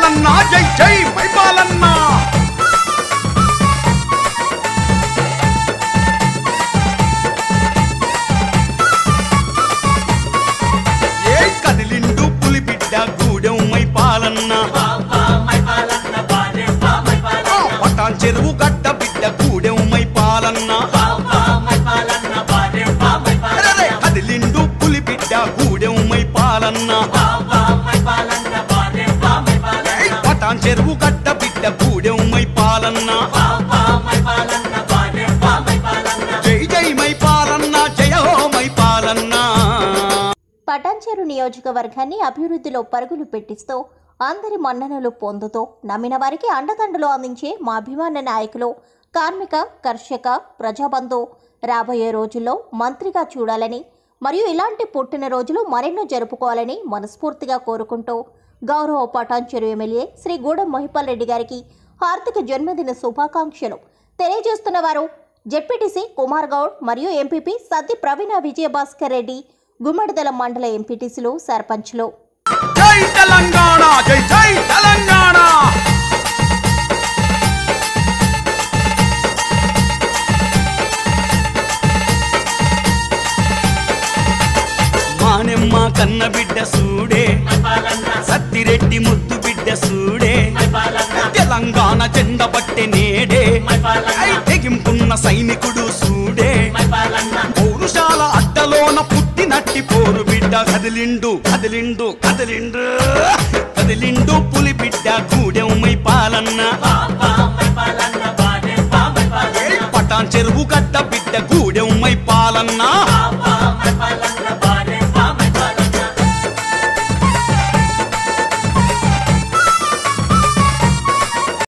పాలన్నా జై జై మైపాలన్నా ఏ కదిలిండు పులి బిడ్డ గూడెం మైపాలన్నా పటాన్ చెరువు గడ్డ బిడ్డ గూడెం మైపాలన్నా కదిలిండు పులి బిడ్డ గూడెం మైపాలన్నా పటాన్ చెరువు గడ్డ బిడ్డ గూడెం మైపాలన్నా జై జై మైపాలన్నా జయ హో మైపాలన్నా. పటాన్చెరు నియోజకవర్గాన్ని అభివృద్ధిలో పరుగులు పెట్టిస్తూ అందరి మన్ననలు పొందుతూ నమ్మిన వారికి అండదండలు అందించే మా అభిమాన నాయకులు కార్మిక కర్షక ప్రజాబంధు రాబోయే రోజుల్లో మంత్రిగా చూడాలని మరియు ఇలాంటి పుట్టినరోజులు మరెన్నో జరుపుకోవాలని మనస్ఫూర్తిగా కోరుకుంటూ గౌరవ పటాన్చెరు ఎమ్మెల్యే శ్రీ గూడెం మహిపాల్ రెడ్డి గారికి హార్దిక జన్మదిన శుభాకాంక్షలు తెలియజేస్తున్న వారు జెడ్పీటీసీ కుమార్ గౌడ్ మరియు ఎంపీపీ సత్తి ప్రవీణ విజయభాస్కర్ రెడ్డి గుమ్మడిదల మండల ఎంపీటీసీలు సర్పంచ్లు. జై తెలంగాణ జై జై తెలంగాణ. మానెమ్మ కన్న బిడ్డ సూడే సత్తిరెడ్డి ముద్దు బిడ్డ సూడే తెలంగాణ జెండ పట్టె నేడే తెగింపున్న సైనికుడు సూడే పౌరుషాల అడ్డలోన పుట్టినట్టి పోరు బిడ్డ కదిలిండు కదిలిండు కదిలిండు కదిలిండు పులి బిడ్డ గూడెం మైపాలన్నా పటాన్ చెరువు గడ్డ బిడ్డ గూడెం మైపాలన్నా